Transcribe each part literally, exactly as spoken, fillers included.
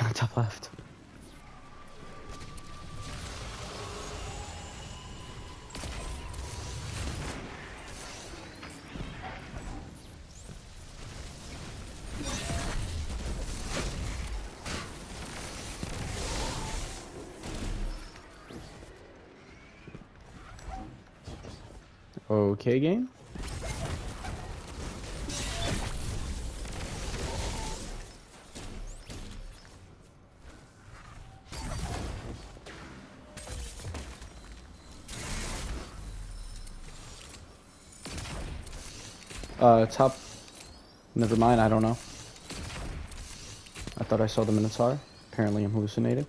Top left. Okay, game. Uh, top. Never mind, I don't know. I thought I saw the Minotaur. Apparently I'm hallucinating.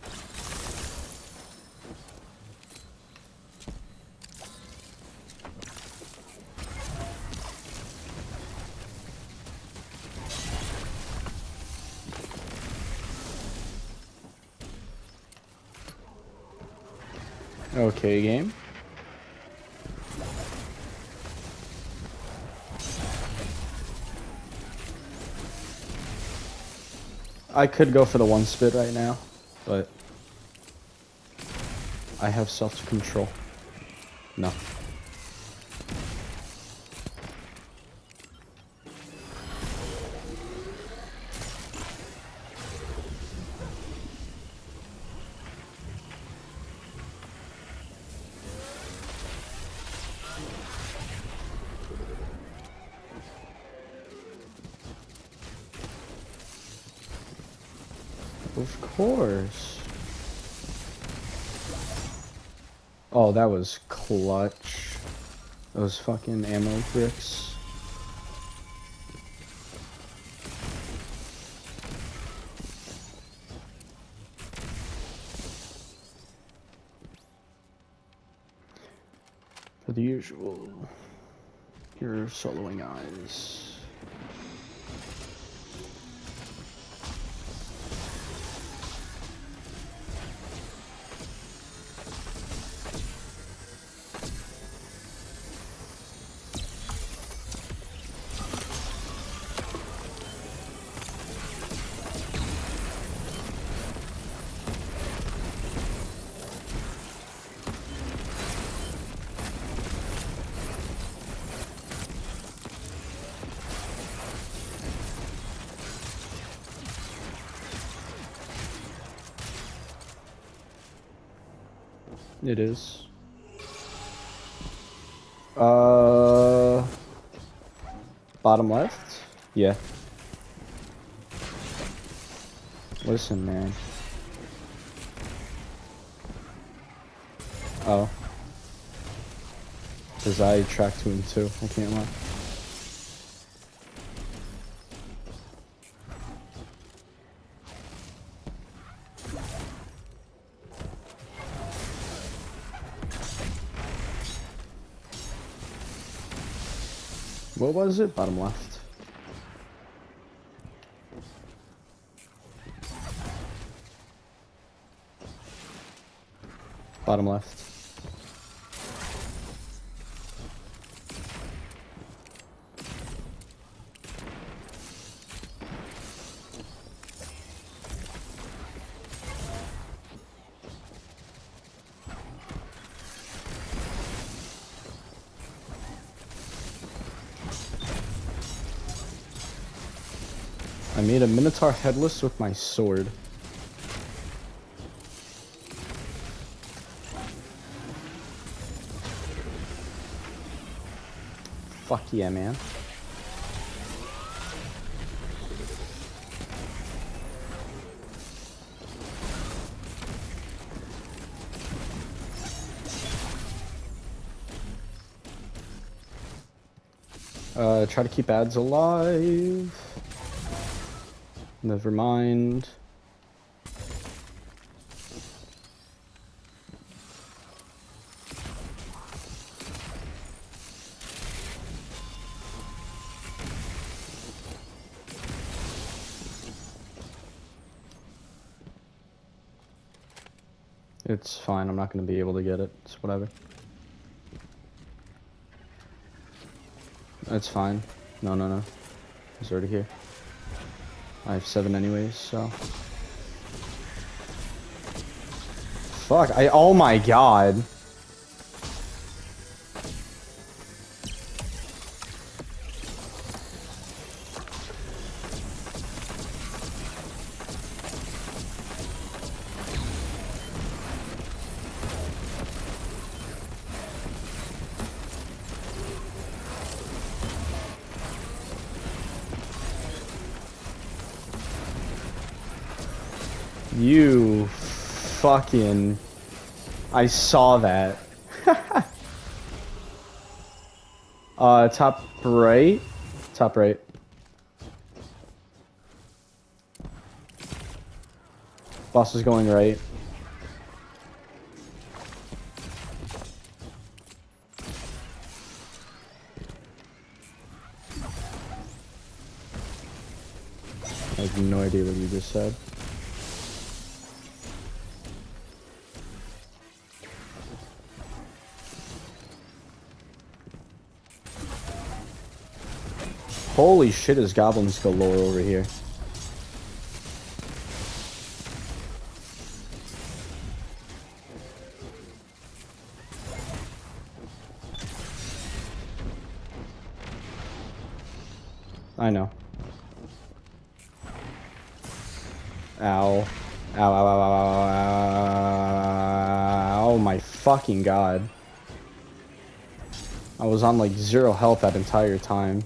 Okay, game. I could go for the one spit right now, but I have self-control. No. Of course. Oh, that was clutch. Those fucking ammo bricks. For the usual. Your soloing eyes. It is. Uh, bottom left? Yeah. Listen, man. Oh. Because I tracked to him too, I can't lie. What was it? Bottom left. Bottom left. I made a Minotaur headless with my sword. Fuck yeah, man. Uh, try to keep ads alive. Never mind. It's fine, I'm not going to be able to get it. It's whatever. It's fine. No, no, no. He's already here. I have seven anyways, so... fuck? I oh my god. You fucking... I saw that. uh, top right? Top right. Boss is going right. I have no idea what you just said. Holy shit, his goblins galore over here. I know. Ow. Ow, ow, ow, ow, ow, ow, oh my fucking god. I was on like zero health that entire time.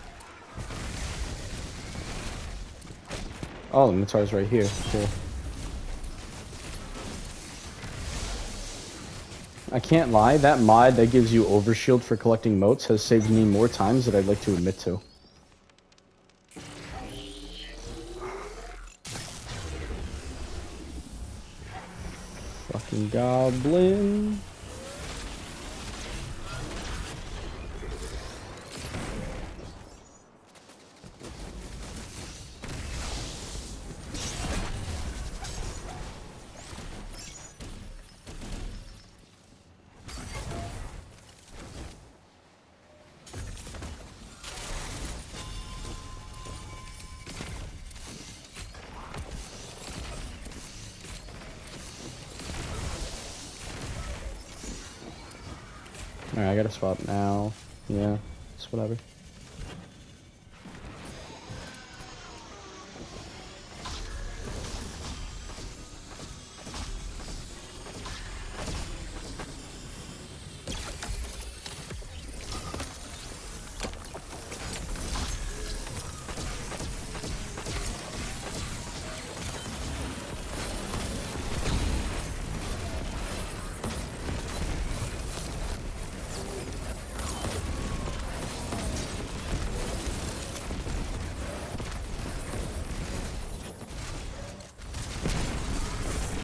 Oh, the Minotaur's right here. Cool. I can't lie, that mod that gives you overshield for collecting motes has saved me more times than I'd like to admit to. Fucking goblin. Alright, I gotta swap now. Yeah, it's whatever.